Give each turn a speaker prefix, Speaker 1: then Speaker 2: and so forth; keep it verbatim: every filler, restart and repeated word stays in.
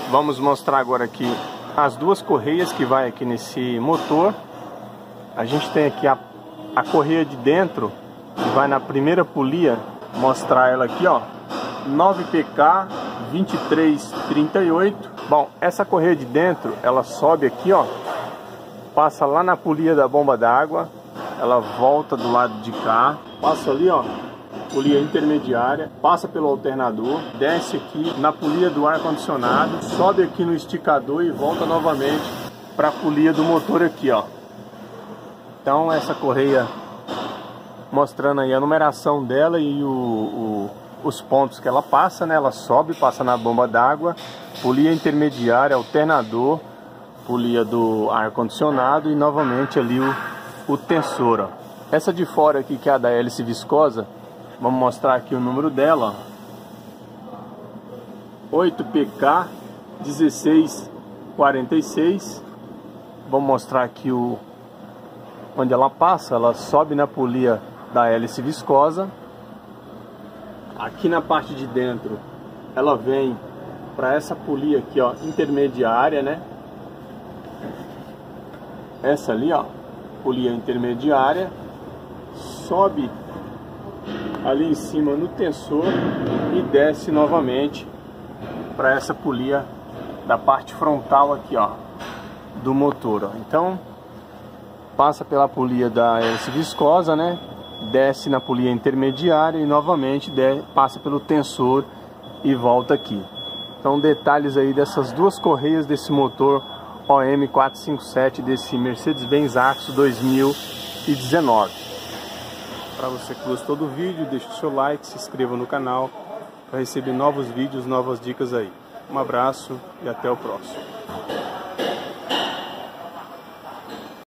Speaker 1: Vamos mostrar agora aqui as duas correias que vai aqui nesse motor. A gente tem aqui a, a correia de dentro, que vai na primeira polia. Mostrar ela aqui, ó, nove P K vinte e três trinta e oito. Bom, essa correia de dentro, ela sobe aqui, ó, passa lá na polia da bomba d'água, ela volta do lado de cá, passa ali, ó, polia intermediária, passa pelo alternador, desce aqui na polia do ar-condicionado, sobe aqui no esticador e volta novamente para a polia do motor aqui, ó. Então essa correia, mostrando aí a numeração dela e o, o, os pontos que ela passa, né? Ela sobe, passa na bomba d'água, polia intermediária, alternador, polia do ar-condicionado e novamente ali o, o tensor, ó. Essa de fora aqui, que é a da hélice viscosa, vamos mostrar aqui o número dela, oito P K dezesseis quarenta e seis. Vamos mostrar aqui o onde ela passa. Ela sobe na polia da hélice viscosa. Aqui na parte de dentro ela vem para essa polia aqui, ó, intermediária, né? Essa ali, ó, polia intermediária, sobe ali em cima no tensor e desce novamente para essa polia da parte frontal aqui, ó, do motor, ó. Então passa pela polia da hélice viscosa, né? Desce na polia intermediária e novamente de, passa pelo tensor e volta aqui. Então detalhes aí dessas duas correias desse motor O M quatrocentos e cinquenta e sete desse Mercedes-Benz Axo dois mil e dezenove. Para você que gostou do vídeo, deixe o seu like, se inscreva no canal para receber novos vídeos, novas dicas aí. Um abraço e até o próximo.